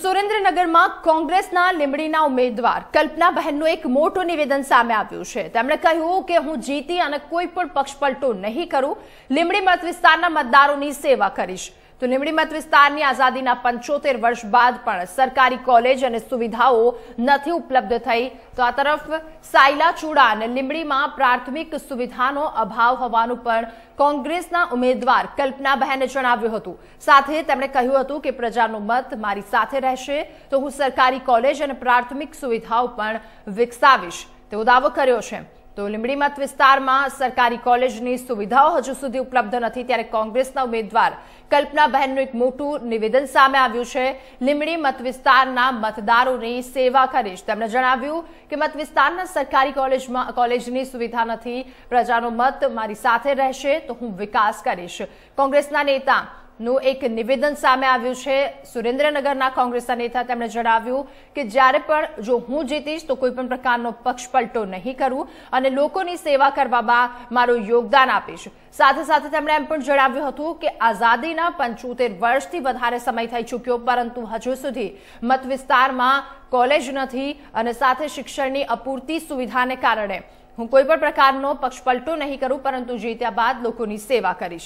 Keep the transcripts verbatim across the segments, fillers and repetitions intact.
સુરેન્દ્રનગરમાં કોંગ્રેસના લીંબડીના ઉમેદવાર કલ્પનાબહેનનું એક મોટું નિવેદન સામે આવ્યું છે। તેમણે કહ્યું કે હું જીતી અને કોઈ પણ પક્ષપલટો નહીં કરું, લીંબડી મત વિસ્તારના મતદારોની સેવા કરીશ। તો લીંબડી મત વિસ્તારની આઝાદીના પંચોતેર વર્ષ બાદ પણ સરકારી કોલેજ અને સુવિધાઓ નથી ઉપલબ્ધ થઈ। તો આ તરફ સાયલા ચૂડા અને લીંબડીમાં પ્રાથમિક સુવિધાનો અભાવ હોવાનું પણ કોંગ્રેસના ઉમેદવાર કલ્પનાબહેને જણાવ્યું હતું। સાથે તેમણે કહ્યું હતું કે પ્રજાનો મત મારી સાથે રહેશે તો હું સરકારી કોલેજ અને પ્રાથમિક સુવિધાઓ પણ વિકસાવીશ તેવો દાવો કર્યો છે। તો લીંબડી મત વિસ્તારમાં સરકારી કોલેજની સુવિધાઓ હજુ સુધી ઉપલબ્ધ નથી, ત્યારે કોંગ્રેસના ઉમેદવાર કલ્પનાબહેનનું એક મોટું નિવેદન સામે આવ્યું છે। લીંબડી મત વિસ્તારના મતદારોની સેવા કરીશ। તેમણે જણાવ્યું કે મત વિસ્તારના સરકારી કોલેજમાં કોલેજની સુવિધા નથી, પ્રજાનો મત મારી સાથે રહેશે તો હું વિકાસ કરીશ। કોંગ્રેસના નેતા નું એક નિવેદન સામે આવ્યું છે। સુરેન્દ્રનગરના કોંગ્રેસના નેતા તેમણે જણાવ્યું કે જ્યારે પણ જો હું જીતીશ તો કોઈ પણ પ્રકારનો પક્ષપલટો નહીં કરું અને લોકોની સેવા કરવામાં મારું યોગદાન આપીશ। સાથે સાથે તેમણે એમ પણ જણાવ્યું હતું કે આઝાદીના પંચોતેર વર્ષથી વધારે સમય થઈ ચૂક્યો, પરંતુ હજુ સુધી મત વિસ્તારમાં કોલેજ નથી અને સાથે શિક્ષણની અપૂરતી સુવિધાને કારણે હું કોઈ પણ પ્રકારનો પક્ષપલટો નહીં કરું, પરંતુ જીત્યા બાદ લોકોની સેવા કરીશ।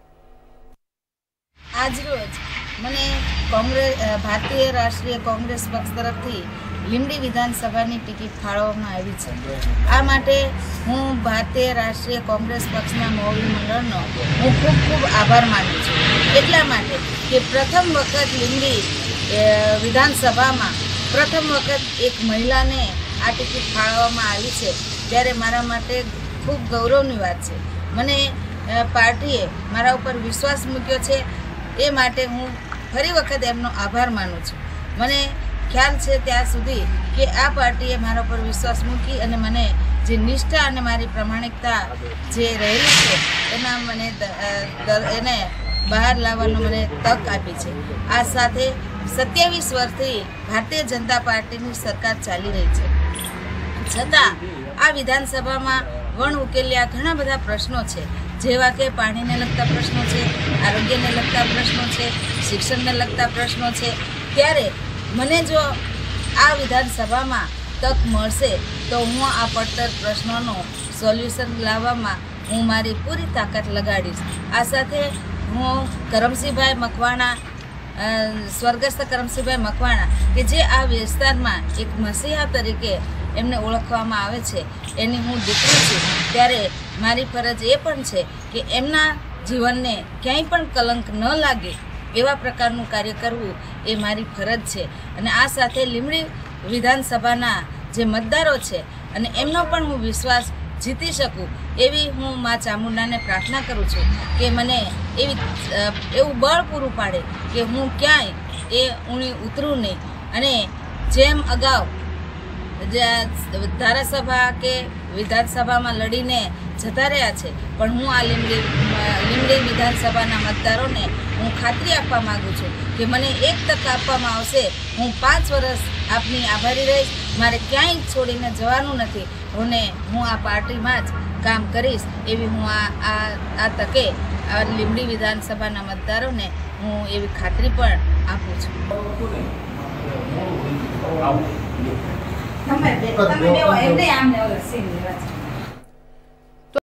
आज रोज મને કોંગ્રેસ ભારતીય રાષ્ટ્રીય કોંગ્રેસ પક્ષ તરફથી લીંબડી વિધાનસભાની ટિકિટ ફાળવવામાં આવી છે। આ માટે હું ભારતીય રાષ્ટ્રીય કોંગ્રેસ પક્ષના મોવડી મંડળનો હું ખૂબ ખૂબ આભાર માનું છું। એટલા માટે કે પ્રથમ વખત લીંબડી વિધાનસભામાં પ્રથમ વખત એક મહિલાને આ ટિકિટ ફાળવવામાં આવી છે, ત્યારે મારા માટે ખૂબ ગૌરવની વાત છે। મને પાર્ટીએ મારા ઉપર વિશ્વાસ મૂક્યો છે, એ માટે હું ફરી વખત એમનો આભાર માનું છું। મને ખ્યાલ છે ત્યાં સુધી કે આ પાર્ટીએ મારા પર વિશ્વાસ મૂકી અને મને જે નિષ્ઠા અને મારી પ્રમાણિકતા જે રહેલી છે એના મને એને બહાર લાવવાનો મને તક આપી છે। આ સાથે સત્યાવીસ વર્ષથી ભારતીય જનતા પાર્ટીની સરકાર ચાલી રહી છે, છતાં આ વિધાનસભામાં વણ ઉકેલ્યા ઘણા બધા પ્રશ્નો છે, જેવા કે પાણીને લગતા પ્રશ્નો છે, આરોગ્યને લગતા પ્રશ્નો છે, શિક્ષણને લગતા પ્રશ્નો છે। ત્યારે મને જો આ વિધાનસભામાં તક મળશે તો હું આ પડતર પ્રશ્નોનો સોલ્યુશન લાવવામાં હું મારી પૂરી તાકાત લગાડીશ। આ સાથે હું કરમસિંહભાઈ મકવાણા, સ્વર્ગસ્થ કરમસિંહભાઈ મકવાણા કે જે આ વિસ્તારમાં એક મસીહા તરીકે એમને ઓળખવામાં આવે છે, એની હું દીકરી છું, ત્યારે મારી ફરજ એ પણ છે કે એમના જીવનને ક્યાંય પણ કલંક ન લાગે એવા પ્રકારનું કાર્ય કરવું એ મારી ફરજ છે। અને આ સાથે લીંબડી વિધાનસભાના જે મતદારો છે અને એમનો પણ હું વિશ્વાસ જીતી શકું એવી હું મા ચામુંડાને પ્રાર્થના કરું છું કે મને એવી એવું બળ પૂરું પાડે કે હું ક્યાંય એ ઊણી ઉતરું નહીં। અને જેમ અગાઉ ધારાસભા કે વિધાનસભામાં લડીને જતા રહ્યા છે, પણ હું આ લીંબડી લીંબડી વિધાનસભાના મતદારોને હું ખાતરી આપવા માગું છું કે મને એક તક આપવામાં આવશે, હું પાંચ વર્ષ આપની આભારી રહીશ। મારે ક્યાંય છોડીને જવાનું નથી અને હું આ પાર્ટીમાં જ કામ કરીશ એવી હું આ આ આ તકે આ લીંબડી વિધાનસભાના મતદારોને હું એવી ખાતરી પણ આપું છું। તમે બે તમે બે એમને આમને ઓલા સીન લેવા છે।